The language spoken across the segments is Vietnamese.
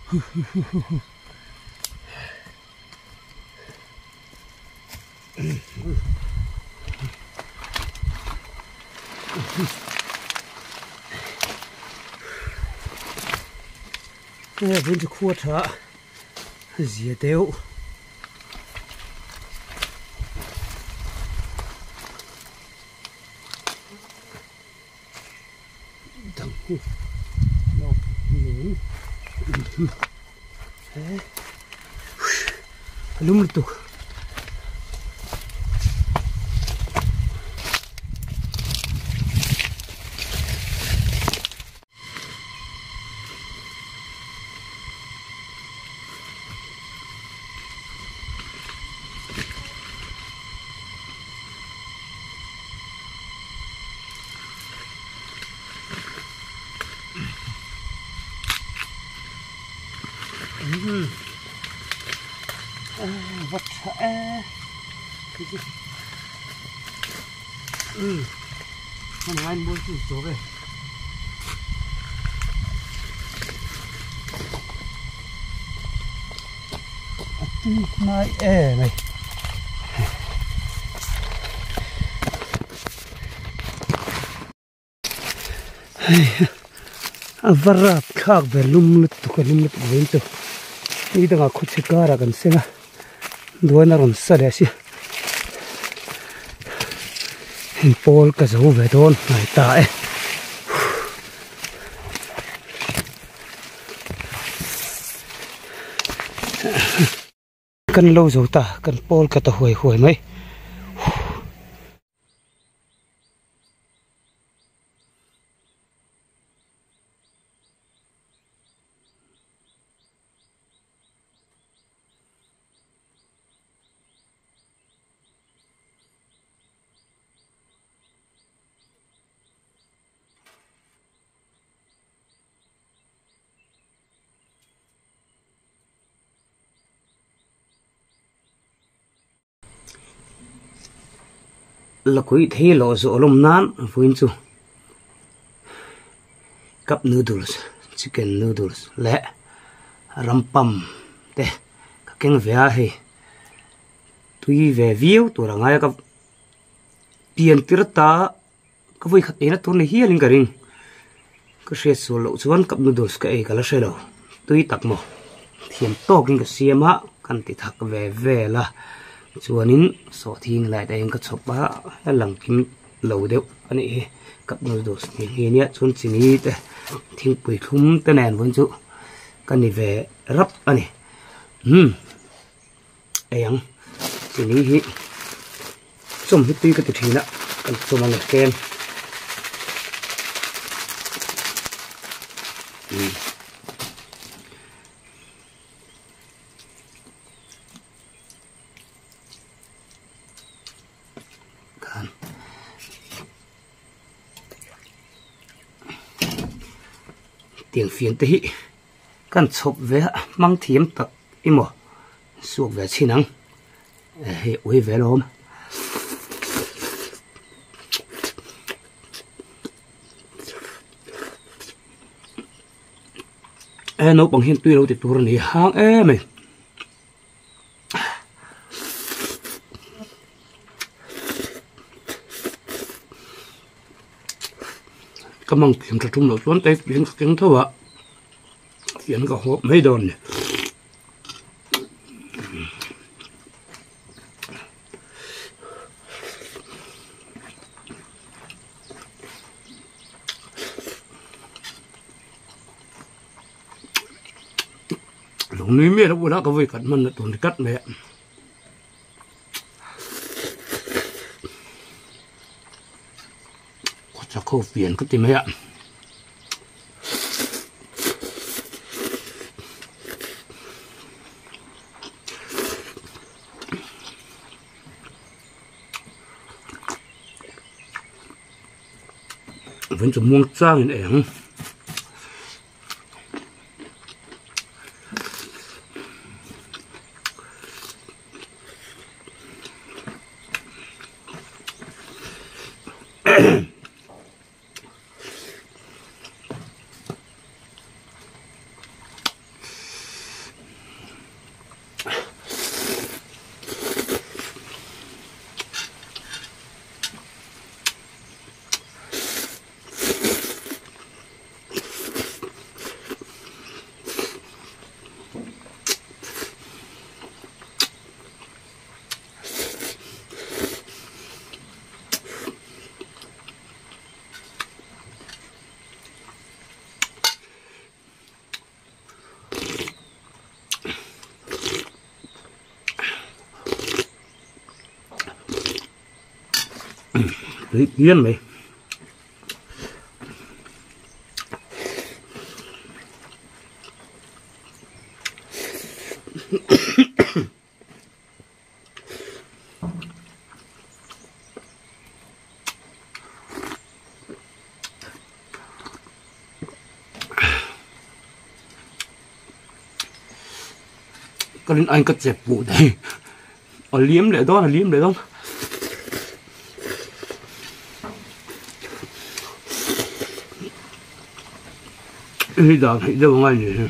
Vốn cho khua thở dìa tiêu thằng nó nướng lúng tục vật cái gì hôm nay anh mua chủ số về này này varat khak be lum lut vein tu ni da khu chikara kan senga duana ron sare si Paul ka zo ve don nai ta e kan lo zo ta kan Paul ka ta huai mai là quý thế lộ rộ lông nán với chú cup noodles chicken noodles lẹ rampam thế các cái về hay tuy về view tôi là ngay các tiền tiết ta các vị khách ấy nó tôi này hiền cái ring cái xe số lộ chuan cup noodles cái ấy cái là xe lộ tuy tắc mỏ thiềm to kinh cái xe má căn thì thắc về là chuanin so thing lại đây cái chop ba lang kim lâu đều anh ấy cup noodles ni nia chun chini te thing pui thum te nen vun chu kan ni ve rap ani ayang chini hi chom hi tui ka ti thina kan chom ang ken tiếng phiền tí căn chụp về mang thiếm tật im mỏ suộc về chi năng hệ uế về lắm nấu bằng hiên tuy lâu thì tôi này hang mày cái măng kiếm ra trung đầu xuống tay phiền tiếng thâu ạ phiền cả hộp mấy đòn này lúc này mẹ nó vừa đã có về cắt mình là tốn cắt mẹ cho khâu phiền cái tìm mẹ vẫn chỉ muốn trang này em Đấy yên mày. Có nên anh cất dẹp vụ đây. Liếm lại đó là liếm lại đó. Ê đàn hãy đâu ngay nhỉ.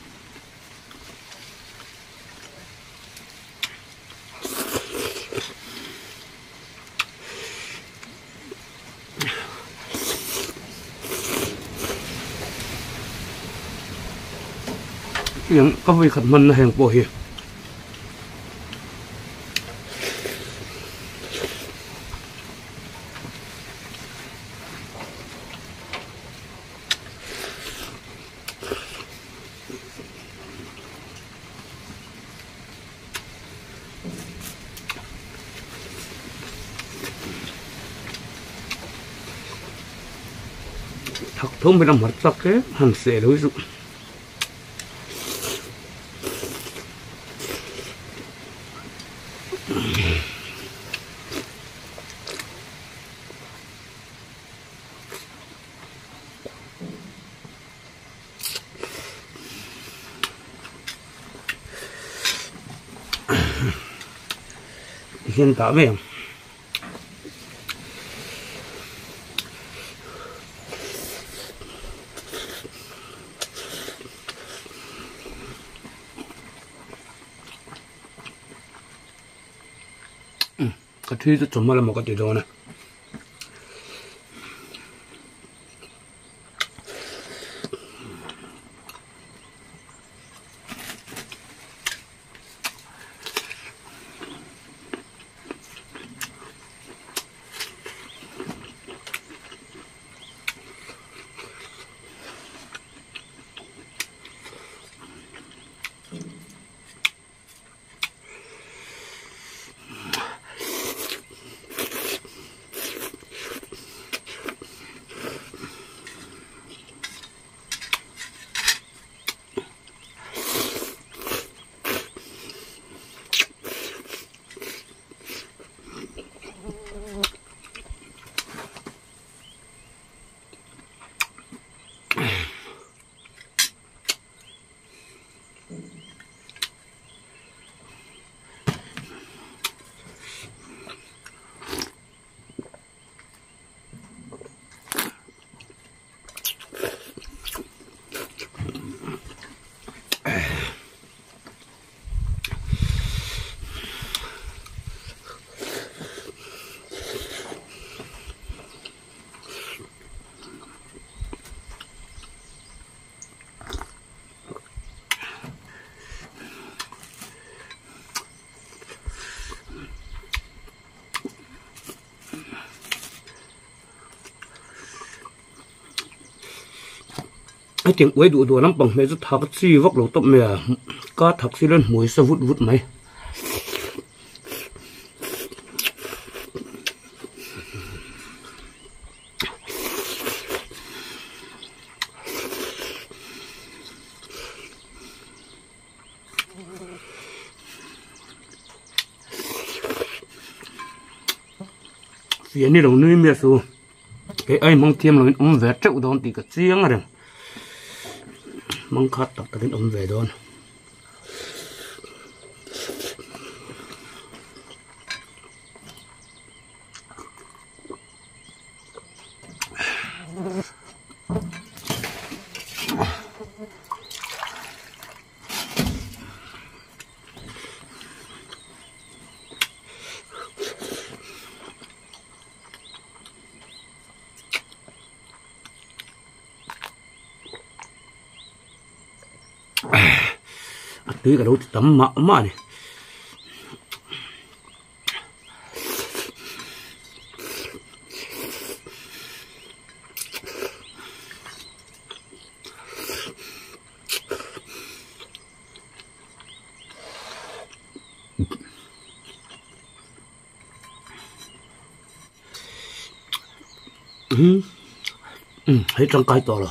Yang có vị khẩn mân là hàng bò hiền. Thật thông mới làm mặt sắc cái hẳn sẽ đối dụng. Hiện tại về cái thứ rất chuẩn mà là một cái điều đó này. Cái tiếng quấy đùa lắm bằng mẹ rất thắc xí vóc lẩu tôm mẹ có thắc xí lên mũi sao vút vút mày. Phía này đồng nuôi mẹ số cái ai mong thêm là ông vẽ trậu đó thì cái riêng à. Mong khát tập đến ông về đó. Tí cả đâu thì tắm mạ mà này. Hết trong cái to rồi.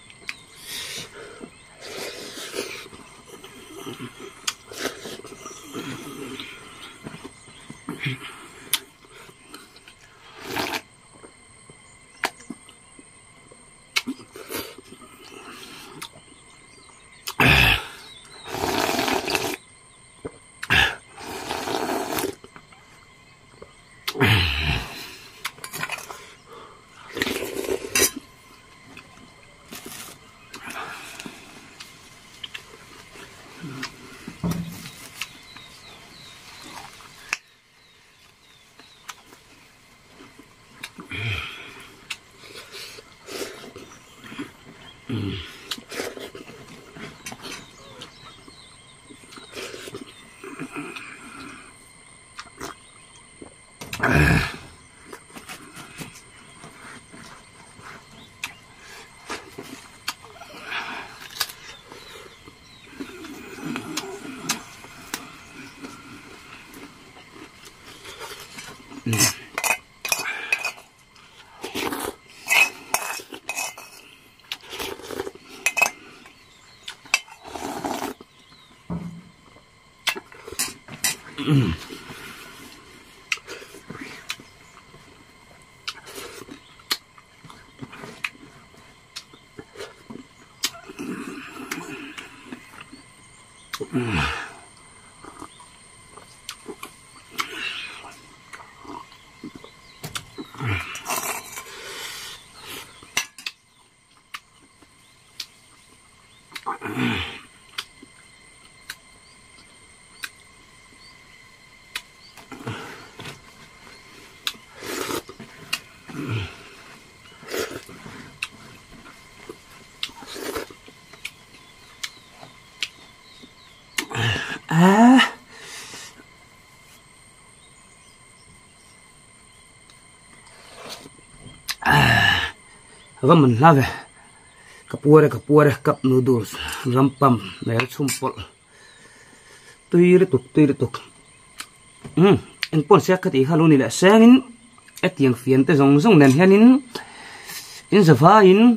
Mình la về kapure cup noodles rampam mer chumpol tui le tuk en pon sia khati haluni la sangin etiang fian te zong nen hianin in zafa in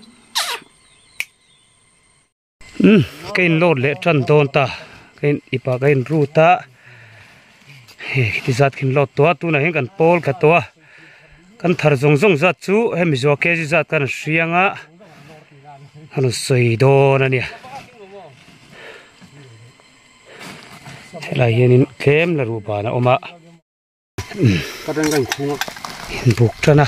kein lord le tran don ta kein ipa kein ruta he ti zat kin lot to tu na hen kan pol kha to kan thar zong zat chu hemi zo ke ji zat kan hrianga hanu soi do na nia la hianin kem la ru ba na oma ka dang dang khunga in buk tana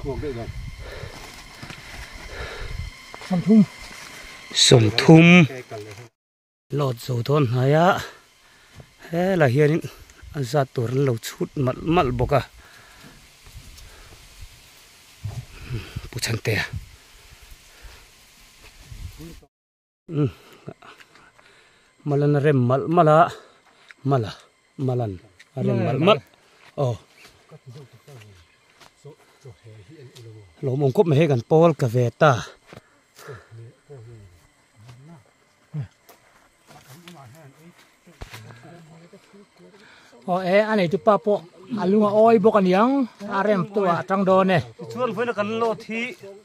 som thum lot zo don haya he la hianin azat tur lo chut mal boka puchante malan rem malan rem mal oh lo mong kop me he kan pol ka ve ta anh này chụp papo alunga oi bok aniang arem tua tang do ne chuan phena kan lo thi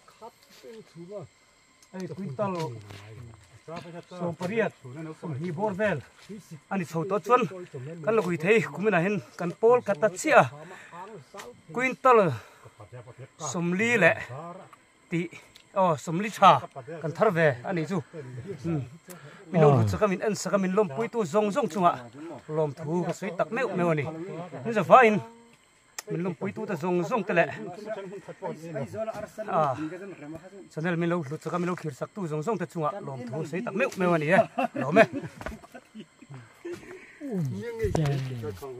ai quintal so pariat som hi borvel ani chhoto chuan kan lo hui thei kumina hin kan pol kata chia quintal somli le ti somli cha kan thar ve ani chu min lo chaka min an saka min lom pui tu zong chunga lom thu ka soi tak meu ani ni za fain min lom pui tu ta zong te le sanel min lo chaka min lo khir sak tu zong te chunga lom thu soi tak meu ani lo me